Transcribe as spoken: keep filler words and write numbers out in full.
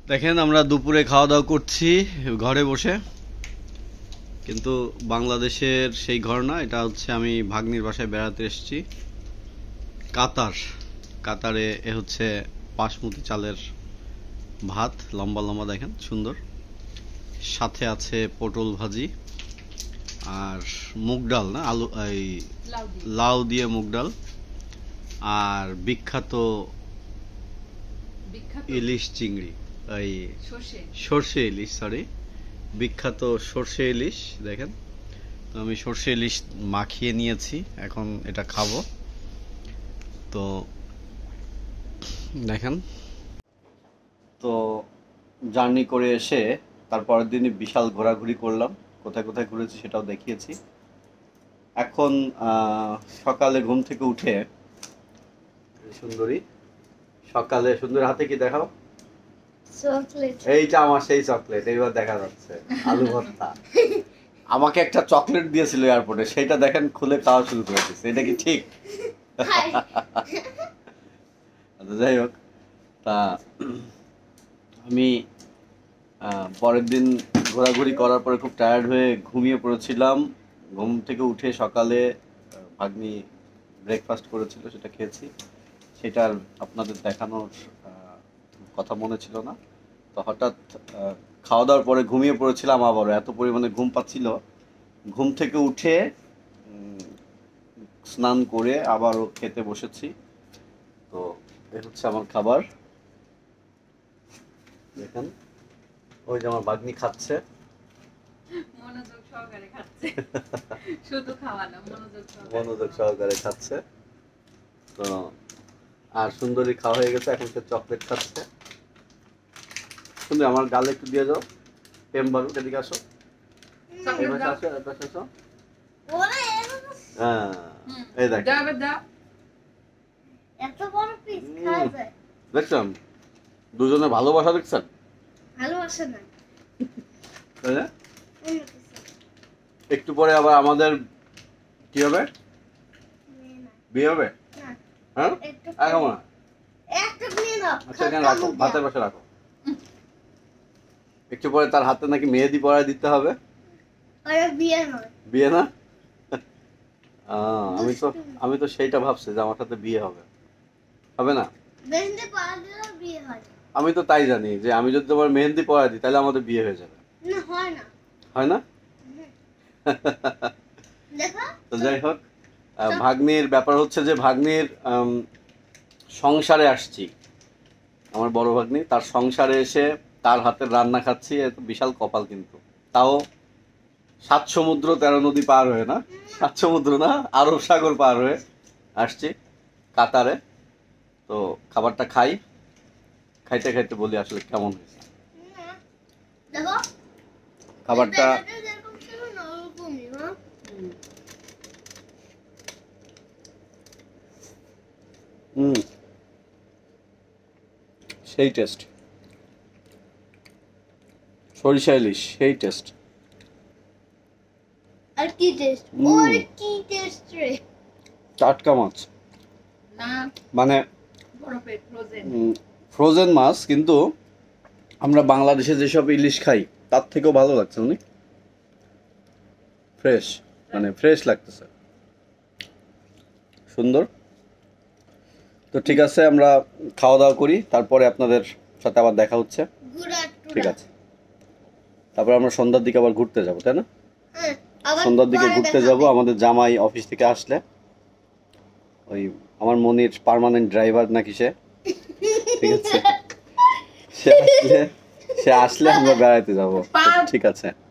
দেখেন আমরা দুপুরে খাওয়া দাওয়া করছি ঘরে বসে, কিন্তু বাংলাদেশের সেই ঘর না, এটা হচ্ছে আমি ভাগ্নির বাসায় বেড়াতে এসেছি। কাতার কাতারে এ হচ্ছে বাসমতি চালের ভাত, লম্বা লম্বা দেখেন সুন্দর, সাথে আছে পটল ভাজি আর মুগ ডাল, না আলু, এই লাউ দিয়ে মুগ ডাল, আর বিখ্যাত ইলিশ চিংড়ি, এই সর্ষে ইলিশ, সরি বিখ্যাত সর্ষে ইলিশ। দেখেন তো আমি সর্ষে ইলিশ মাখিয়ে নিয়েছি, এখন এটা খাবো। তো দেখেন, তো জার্নি করে এসে তারপরের দিনই বিশাল ঘোরাঘুরি করলাম, কোথায় কোথায় ঘুরেছি সেটাও দেখিয়েছি। এখন সকালে ঘুম থেকে উঠে সুন্দরী, সকালে সুন্দর হাতে কি দেখাও? চকলেট। এইটা আমার সেই চকলেট, এইবার দেখা যাচ্ছে আলু ভর্তা। আমাকে একটা চকলেট দিয়েছিল এয়ারপোর্টে, সেটা দেখেন খুলে খাওয়া শুরু করে দিয়েছে। এটা কি ঠিক? যাই হোক, তা আমি পরের দিন ঘোরাঘুরি করার পরে খুব টায়ার্ড হয়ে ঘুমিয়ে পড়েছিলাম। ঘুম থেকে উঠে সকালে ভাগ্নি ব্রেকফাস্ট করেছিল, সেটা খেয়েছি। সেটা আপনাদের দেখানোর কথা মনে ছিল না, তো হঠাৎ খাওয়া দাওয়ার পরে ঘুমিয়ে পড়েছিলাম, আবারও এত পরিমাণে ঘুম পাচ্ছিল। ঘুম থেকে উঠে স্নান করে আবারও খেতে বসেছি। তো এই হচ্ছে আমার খাবার, দেখেন ওই যে আমার ভাগ্নি খাচ্ছে, মনোযোগ সহকারে খাচ্ছে, শুধু খাওয়া না, মনোযোগ সহকারে খাচ্ছে। তো আর সুন্দরী খাওয়া হয়ে গেছে, এখন সে চকলেট খাচ্ছে। সুন্দর, আমার গালে একটু দিয়ে যাও। প্রেম বাবু এদিকে আসো, আসো। হ্যাঁ এই দেখ, দেখছেন দুজনে ভালোবাসা, দেখছেন ভালোবাসা না, একটু পরে আবার আমাদের কি হবে, বিয়ে হবে। হ্যাঁ এখন না, আচ্ছা এখানে রাখো, ভাতের পাশে রাখো। একটু পরে তার হাতে নাকি মেহেদি পরায় দিতে হবে। বিয়ে নয়, বিয়ে না? আমি তো আমি তো সেইটা ভাবছি যে আমার সাথে বিয়ে হবে, হবে না? মেহেদি পরা দিলে বিয়ে হয়। আমি তো তাই জানি যে আমি যদি তোমার মেহেদি পরায় দিই তাহলে আমাদের বিয়ে হয়ে যাবে। না হয় না, হয় না। দেখো তো যাই হোক, ভাগ্নির ব্যাপার হচ্ছে যে ভাগ্নির সংসারে আসছি, আমার বড় ভাগ্নি, তার সংসারে এসে তার হাতের রান্না খাচ্ছি, এত বিশাল কপাল। কিন্তু তাও সাত সমুদ্র তেরো নদী পার হয়ে, না সাত সমুদ্র না, আরব সাগর পার হয়ে আসছি কাতারে। তো খাবারটা খাই, খাইতে খাইতে বলি আসলে কেমন হয়েছে খাবারটা। হুম, সেই টেস্ট, সরিষা ইলিশ সেই টেস্ট। আর কি টেস্ট, ওর কি টেস্ট রে, টাটকা মাছ না, মানে বরফে ফ্রোজেন ফ্রোজেন মাছ, কিন্তু আমরা বাংলাদেশে যেসব ইলিশ খাই তার থেকেও ভালো লাগছে, অনেক ফ্রেশ, মানে ফ্রেশ লাগতেছে, সুন্দর। তো ঠিক আছে, আমরা খাওয়া দাওয়া করি, তারপরে আপনাদের সাথে আবার দেখা হচ্ছে। ঠিক আছে, তারপর আমরা সন্ধ্যার দিকে আবার ঘুরতে যাবো, তাই না? সন্ধ্যার দিকে ঘুরতে যাব, আমাদের জামাই অফিস থেকে আসলে, ওই আমার মনির পার্মানেন্ট ড্রাইভার নাকি সে, ঠিক আছে, সে আসলে সে আসলে আমরা বেড়াইতে যাবো। ঠিক আছে।